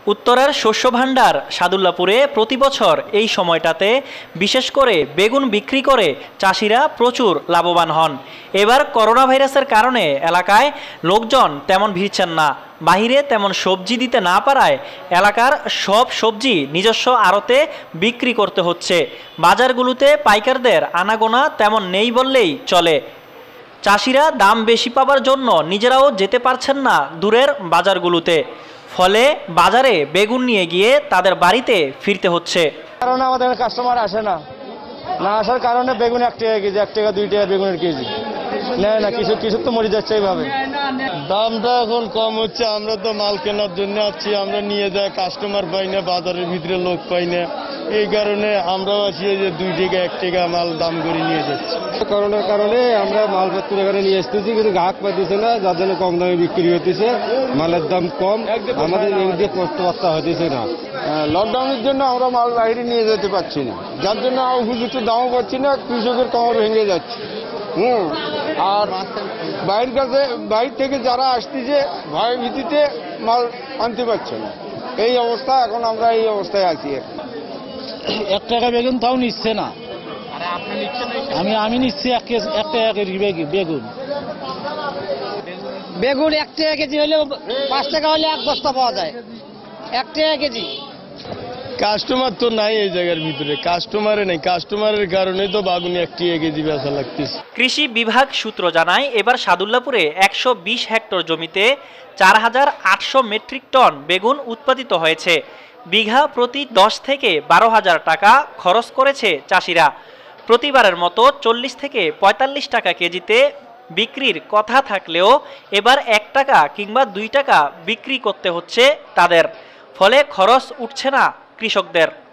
উত্তরার শস্য ভাণ্ডার সাদুল্লাপুরে প্রতি বছর এই সময়টাতে বিশেষ করে বেগুন বিক্রি করে চাষিরা প্রচুর লাভবান হন। এবার করোনা ভাইরাসের কারণে এলাকায় লোকজন তেমন ভিড়ছেন না। বাহিরে তেমন সবজি দিতে না পারায় এলাকার সব সবজি নিজস্ব আড়তে বিক্রি করতে হচ্ছে। বাজারগুলোতে পাইকারদের আনাগোনা তেমন নেই বললেই চলে। চাষিরা দাম বেশি পাবার জন্য নিজেরাও যেতে পারছেন না দূরের বাজারগুলোতে। ফলে বাজারে বেগুন নিয়ে গিয়ে তাদের বাড়িতে ফিরতে হচ্ছে। কারণ আমাদের কাস্টমার আসে না, না আসার কারণে বেগুন 1 টাকা কেজি, 1 টাকা 2 টাকা বেগুনের কেজি নেয় না। কিছু তো মরে যাচ্ছে এইভাবে। দামটা এখন কম হচ্ছে, আমরা তো মাল কেনার জন্য আছি, আমরা নিয়ে যাই, কাস্টমার পাই না, বাজারের ভিতরে লোক পাই না। এই কারণে আমরাও আছি যে 2 টাকা 1 টাকা মাল দাম করে নিয়ে যাচ্ছি। করোনার কারণে আমরা মালপত্র এখানে নিয়ে আসতেছি, কিন্তু গ্রাহক পাইতেছে না, যার জন্য কম দামে বিক্রি হতেছে। মালের দাম কম, আমাদের এদিকে কষ্টবার্তা হতেছে না। লকডাউনের জন্য আমরা মাল বাইরে নিয়ে যেতে পারছি না, যার জন্য উপযুক্ত দামও পাচ্ছি না, কৃষকের কমর ভেঙে যাচ্ছে। আর বাইরে থেকে যারা আসতেছে ভয় ভীতিতে মাল আনতে পারছে না। এই অবস্থা, এখন আমরা এই অবস্থায় আছি। 1 টাকা বেগুন তাও নিচ্ছে না। আমি নিচ্ছি 1 টাকা কেজি বেগুন। বেগুন 1 টাকা কেজি হলে 5 টাকা হলে 1 বস্তা পাওয়া যায়, 1 টাকা কেজি। কাস্টমার তো নাই এই জায়গার ভিতরে, কাস্টমারের কারণে তো বাগুনি 1 টাকা কেজি বেচা লাগতেছে। কৃষি বিভাগ সূত্র জানায়, এবার সাদুল্লাপুরে 120 হেক্টর জমিতে 4800 মেট্রিক টন বেগুন উৎপাদিত হয়েছে। বিঘা প্রতি 10 থেকে 12,000 টাকা খরচ করেছে চাষিরা। প্রতিবারের মতো 40 থেকে 45 টাকা কেজিতে বিক্রির কথা থাকলেও এবার 1 টাকা কিংবা 2 টাকা বিক্রি করতে হচ্ছে তাদের। ফলে খরচ উঠছে না কৃষকদের।